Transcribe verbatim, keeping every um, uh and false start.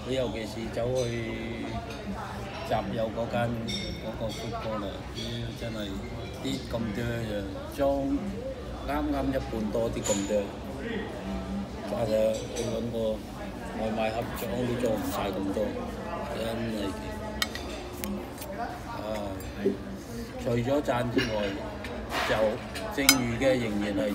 你尤其是走去集友嗰間嗰個 food court 啊，真係啲咁多嘅裝啱啱一半多啲咁多，或者你揾個外賣盒裝都裝唔晒咁多，真係啊！除咗讚之外，就剩餘嘅仍然係。